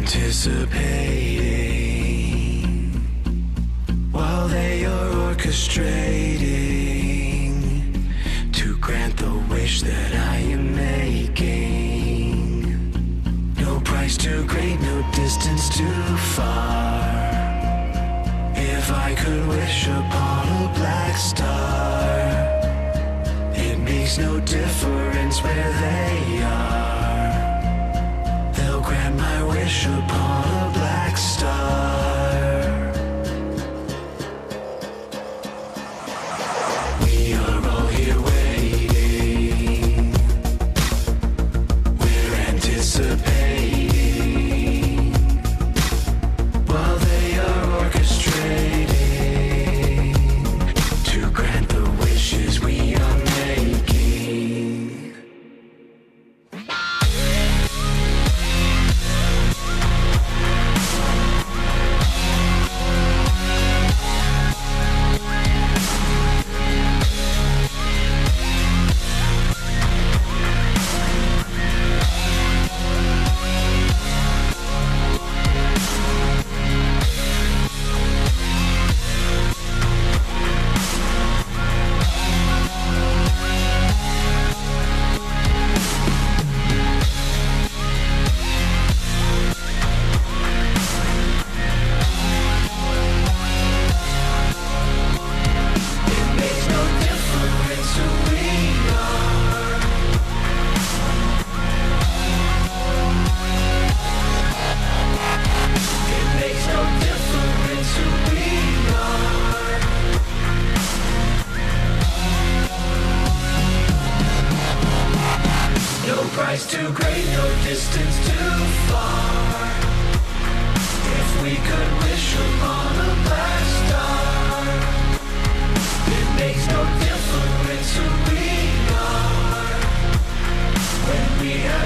anticipating while they are orchestrating to grant the wish that I am making. No price too great, no distance too far. If I could wish upon a black star, it makes no difference where they are. They'll grant my wish upon a black star. We are all here waiting. We're anticipating while they are orchestrating to grant the wishes we are making. Price too great, no distance too far. If we could wish upon a black star, it makes no difference who we are when we have